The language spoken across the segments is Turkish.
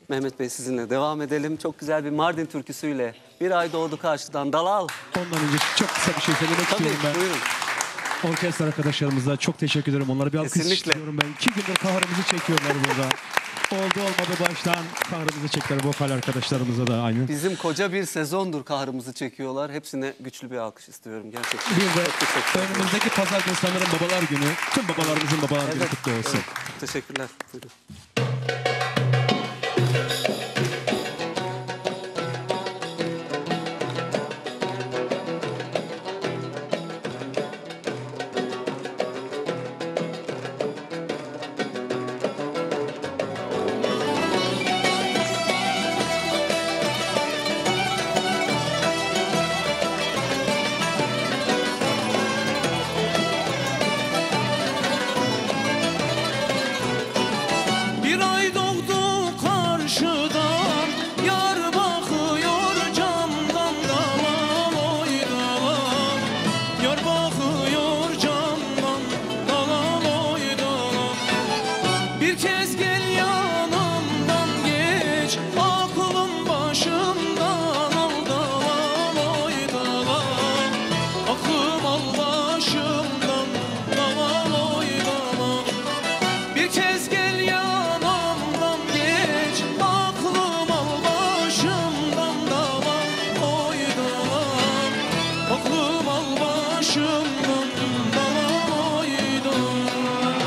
Mehmet Bey sizinle devam edelim. Çok güzel bir Mardin türküsüyle Bir Ay Doğdu Karşıdan Dalal. Ondan önce çok kısa bir şey söylemek Tabii, istiyorum ben. buyurun. Orkestra arkadaşlarımıza çok teşekkür ederim. Onlara bir alkış Kesinlikle. istiyorum ben. 2 gündür kahrımızı çekiyorlar burada. Oldu olmadı baştan kahrımızı çektiler. Vokal arkadaşlarımıza da aynı. Bizim koca bir sezondur kahrımızı çekiyorlar. Hepsine güçlü bir alkış istiyorum gerçekten. Bir de Çok teşekkür ederim. önümüzdeki pazar günü sanırım babalar günü. Tüm babalarımızın babalar günü Evet, kutlu olsun. evet. Çok teşekkürler. Buyurun. Bir ay doğdu karşıdan, yar bakıyor camdan, dalal oy dalal. Yar bakıyor camdan, dalal oy dalal. Bir kez gel yanımdan geç, aklım başımdan al, dalal oy dalal. Aklım al başımdan, dalal oy dalal. Bir kez gel yanımdan geç, aklım al başımdan, dalal oy dalal. Aklım al başımdan, dalal oy dalal.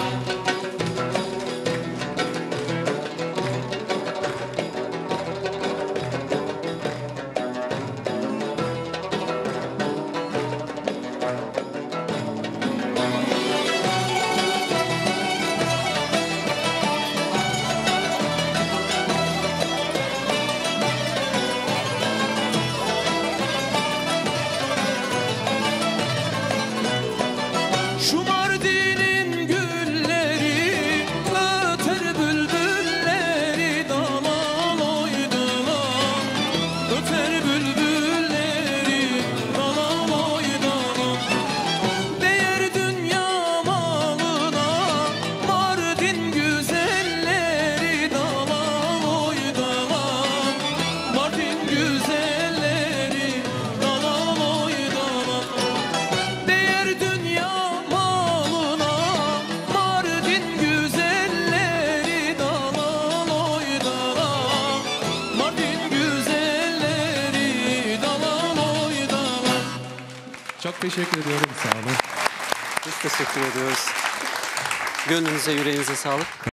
Şu Mardin'in gülleri, öter bülbülleri, dalal oy dalal. Öter bülbülleri, dalal oy dalal. Değer dünya malına, Mardin güzelleri, dalal oy dalal. Mardin güzelleri, dalal oy dalal. Değer dünya malına, Mardin güzelleri, dalal oy dalal. Mardin güzelleri, dalal oy dalal. Çok teşekkür ediyorum. Sağ olun. Biz teşekkür ediyoruz. Gönlünüze, yüreğinize sağlık.